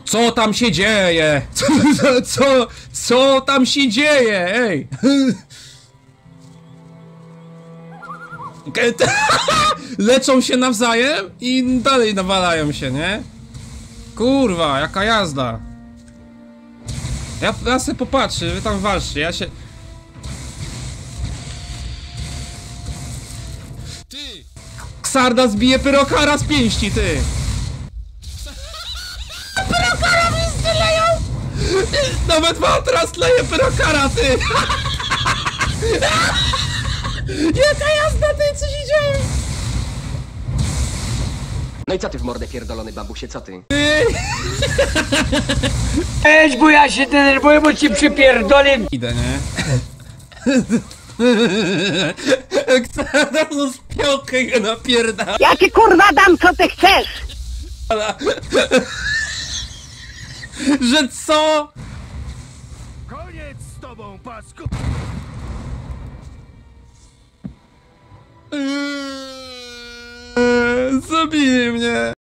Co tam się dzieje? Co tam się dzieje? Ej! Leczą się nawzajem i dalej nawalają się, nie? Kurwa, jaka jazda. Ja sobie popatrzę, wy tam walczcie, ja się... Ty! Ksarda zbije Pyrokara z pięści, ty! Pyrokara mi styleją! Nawet Matras leje Pyrokara, ty! Jaka jazda, ty, co się dzieje? No i co ty w mordę pierdolony bambusie, co ty? Weź, bo ja się denerwuję, bo ci przypierdolę. Idę, nie? Ksarda z piołkę go napierda. Ja ci kurwa dam, co ty chcesz! Że co? Koniec z tobą, pasku! Zabij mnie.